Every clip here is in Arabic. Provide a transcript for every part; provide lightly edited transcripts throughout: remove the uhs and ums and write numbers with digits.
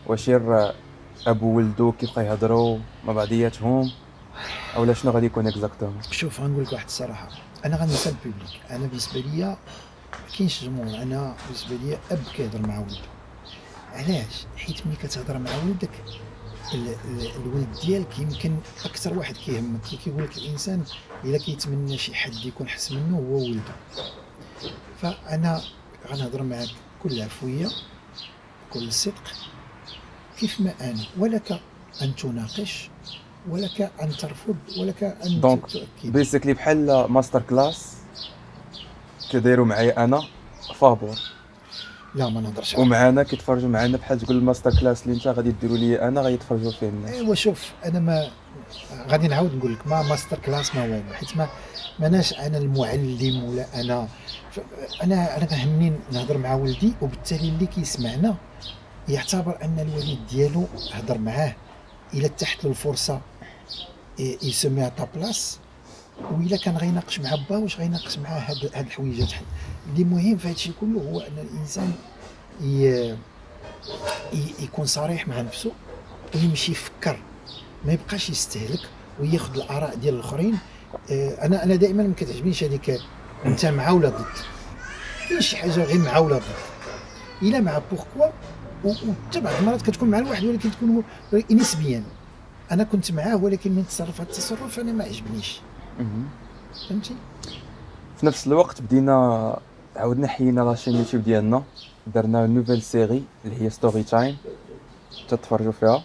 واش ابو ولدو كيبقى يهضروا مع بعضياتهم اولا شنو غادي يكون اكزاكتومون؟ شوف غنقول لك واحد الصراحه، انا غنسى البوبليك. انا بالنسبه ليا ما كاينش جمهور. انا بالنسبه ليا اب كيهضر مع ولده. علاش؟ حيت ملي كتهضر مع ولدك الولد ديالك يمكن اكثر واحد كيهمك. كيقول لك الانسان الا كيتمنى شي حد يكون حسن منه هو ولده. فانا غنهضر معاك بكل عفويه بكل صدق كيف ما انا، ولك ان تناقش ولك ان ترفض ولك ان دونك تؤكد. بيسكلي بحال ماستر كلاس كيديروا معايا انا فابور، لا ما نهضرش. ومعانا كيتفرجوا معانا بحال تقول الماستر كلاس اللي انت غادي ديروا لي انا غيتفرجوا فيه الناس. ايوا شوف، انا ما غادي نعاود نقول لك ما ماستر كلاس ما والو، حيت ما ماناش انا المعلم ولا انا انا كنهمني نهضر مع ولدي، وبالتالي اللي كيسمعنا يعتبر ان الوالد ديالو هضر معاه. الا تحت له الفرصه يسميها تا بلاص، وإلا كان غيناقش مع با واش غيناقش معاه هاد الحويجات. اللي مهم في هادشي كله هو ان الانسان يكون صريح مع نفسه ويمشي يفكر، ما يبقاش يستهلك وياخذ الاراء ديال الاخرين. انا دائما ما كتعجبنيش هذيك انت مع ولا ضد. كاين شي حاجه غير مع ولا ضد، الا مع بوركوا. وحتى بعض المرات كتكون مع الواحد ولكن تكون نسبيا. انا كنت معاه ولكن من تصرف هذا التصرف انا ما عجبنيش. فهمتي؟ في نفس الوقت بدينا عاودنا حيينا لاشين يوتيوب ديالنا، درنا نوفيل سيري اللي هي ستوري تايم تتفرجوا فيها.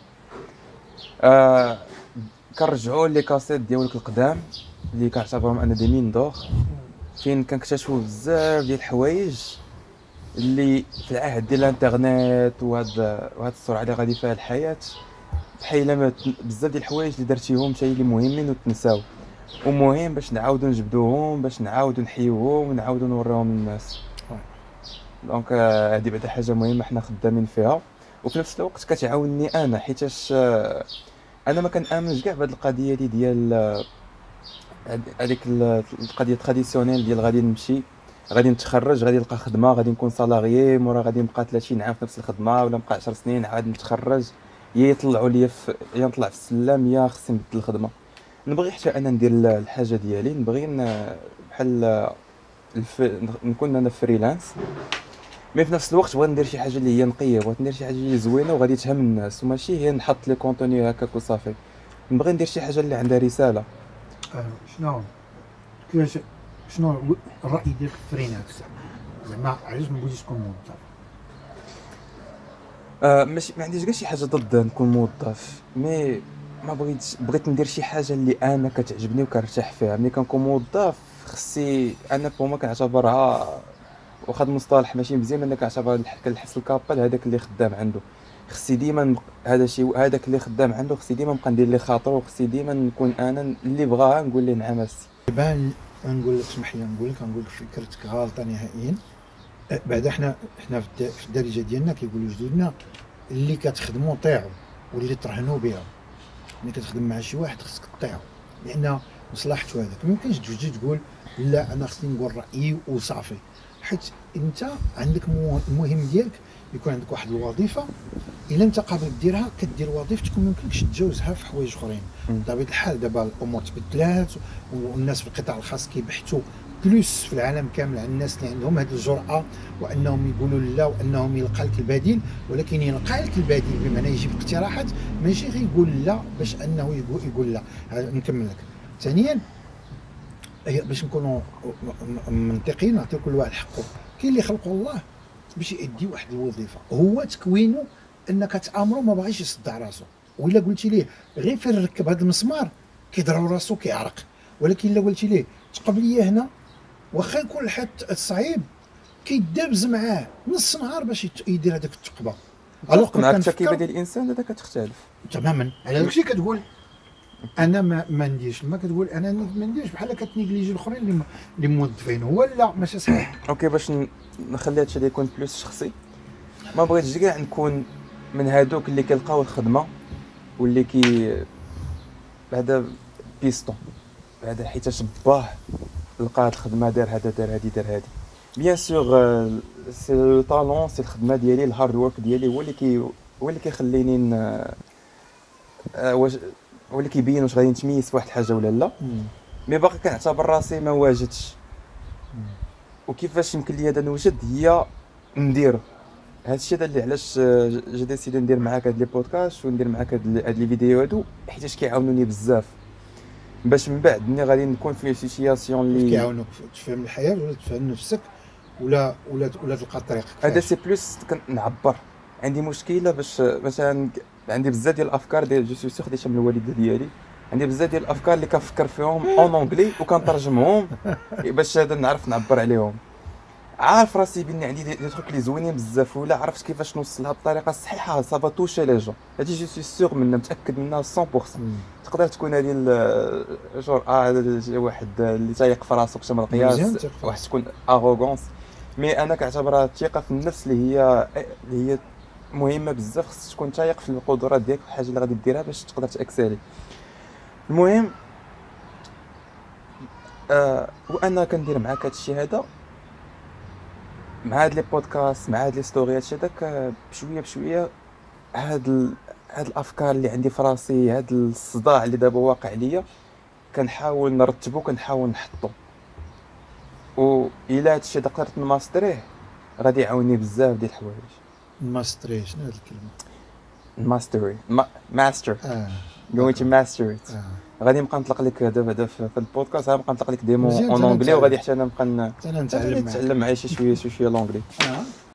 كنرجعوا لي كاسيت ديالك القدام اللي كنعتبرهم انا دي مين دور، فين كنكتشفوا بزاف ديال الحوايج اللي في العهد ديال الانترنت وهاد السرعه اللي غادي فيها الحياه، بحال ما بزاف ديال الحوايج اللي درتيهم حتى اللي مهمين وتنساو، ومهم باش نعاودوا نجبدوهم، باش نعاودوا نحيوهم ونعاودوا نوريهم للناس. دونك هذه بعدا حاجه مهمه حنا خدامين فيها، وفي نفس الوقت كتعاونني انا حيتاش انا ما كنامنش كاع بهذه القضيه ديال هذيك القضيه تراديسيونيل ديال غادي نمشي غادي نتخرج غادي نلقى خدمه غادي نكون سالاريي مورا غادي نبقى 30 عام في نفس الخدمه ولا نبقى 10 سنين عاد نتخرج، يا يطلعوا لي يا نطلع في السلم يا خصني نبدل الخدمه. نبغي حتى انا ندير الحاجه ديالي، نبغي بحال نكون انا فريلانس، مي في نفس الوقت بغيت ندير شي حاجه اللي هي نقيه، بغيت ندير شي حاجه اللي زوينه وغادي تهم الناس، وماشي هي نحط لي كونتوني هكاك وصافي. نبغي ندير شي حاجه اللي عندها رساله. شنو كيفاش شنو الراي ديالك في الفريلانس؟ زعما علاش ما بغيتيش تكون موظف؟ ماشي ما عنديش كاع شي حاجه ضد نكون موظف، مي ما بغيت ندير شي حاجه اللي انا كتعجبني وكنرتاح فيها. ملي كنكون موظف خصي انا بوما كنعتبرها واخد مصطلح ماشي مزيان، انا كنعتبر كنحس الكابل هذاك اللي خدام عنده، خصي ديما هذا الشيء هذاك اللي خدام عنده خصي ديما نبقى ندير ليه خاطر، وخصي ديما نكون انا اللي بغاها نقول ليه نعم السي. بان نقول لك اسمح لي نقول لك فكرتك غالطه نهائيا. بعد احنا في الدارجه ديالنا كيقولوا جدودنا اللي كتخدموا طيعوا واللي ترهنوا بها. ملي كتخدم مع شي واحد خصك تطيعو لان مصلحته هذاك. ما يمكنش تجي تقول لا انا خصني نقول رايي وصافي، حيت انت عندك المهم ديالك يكون عندك واحد الوظيفه. الا انت قابل ديرها كدير وظيفتك وما يمكنكش تجاوزها في حوايج اخرين. بطبيعه الحال دابا الامور تبدلات والناس في القطاع الخاص كيبحثوا بلوس في العالم كامل عن الناس اللي عندهم هذه الجرأه وانهم يقولوا لا وانهم يلقى لك البديل. ولكن يلقى لك البديل بمعنى يجيب اقتراحات، ماشي غير يقول لا باش انه يقول لا. نكمل لك. ثانيا باش نكونوا منطقيين نعطيو كل واحد حقه. كاين اللي خلقه الله باش يأدي واحد الوظيفه، هو تكوينه انك تامره ما باغيش يصدع راسو، وإلا قلتي ليه غير فين ركب هذا المسمار كيضرب راسو كيعرق. ولكن الا قلتي ليه تقبل لي هنا واخا يكون الحد صعيب كيدابز معاه نص نهار باش يدير هذاك التقبه. الوغ معك التركيبه ديال الانسان هذا كتختلف تماما. على داكشي كتقول انا ما نديرش، ما كتقول انا ما نديرش بحال كتنيجليجي الاخرين اللي موظفين. هو لا ماشي صحيح. اوكي باش نخلي هادشي يكون بلوس شخصي، ما بغيتش كاع نكون من هادوك اللي كيلقاو الخدمه واللي بعدا بيستون بعدا حيتاش باه لقى هاد الخدمه دار هذا دار هادي دار هادي. بيان سور سي لو طالون سي الخدمه ديالي الهارد وورك ديالي هو اللي هو اللي كيخليني واش هو اللي كيبين واش غادي نتميز في واحد الحاجه ولا لا. مي باقي كنعتبر راسي ما واجدش. وكيفاش يمكن لي هذا نوجد هي ندير هذا الشيء اللي علاش جا ديسيدي ندير معاك هاد لي بودكاست وندير معاك هاد لي فيديو هادو، حيتاش كيعاونوني بزاف باش من بعد ملي غادي نكون في سيتوياسيون اللي كيعاونوك تفهم الحياه ولا تفهم نفسك ولا تلقى الطريق. هذا سي بلوس كنعبر. عندي مشكله باش مثلا عندي بزاف ديال الافكار ديال جو سو سيغ ديال من الوالده ديالي، عندي بزاف ديال الافكار اللي كنفكر فيهم اون اونغلي وكنترجمهم باش هذا نعرف نعبر عليهم. عارف راسي باني عندي دي تروك اللي زوينين بزاف ولا عرفت كيفاش نوصلها بطريقه صحيحه سافا توشي لي جون. هادي جو سو سيغ منها، متاكد منها 100%. تقدر تكون هذه جور واحد اللي تايق في راسو كتم القياس، واحد تكون اغوغونس، مي انا كنعتبرها الثقه في النفس اللي هي مهمه بزاف. خصك تكون تايق في القدرات ديالك في الحاجه اللي غادي ديرها باش تقدر تاكسالي. المهم وانا كندير معاك هادشي هذا مع هاد لي بودكاست مع هاد لي ستوري هادشي داك بشويه بشويه هاد الافكار اللي عندي في راسي، هاد الصداع اللي دابا واقع عليا كنحاول نرتبو كنحاول نحطو. و الا هادشي هذا قدرت نماستريه غادي يعاونني بزاف ديال الحوايج. ماستري شنو هاد الكلمه؟ ماستري ماستر going to master it. غادي نبقى نطلق لك دابا في البودكاست، غنبقى نطلق لك ديمو اون اونغلي وغادي حتى انا نبقى نتعلم معايا شي شويه لونغلي.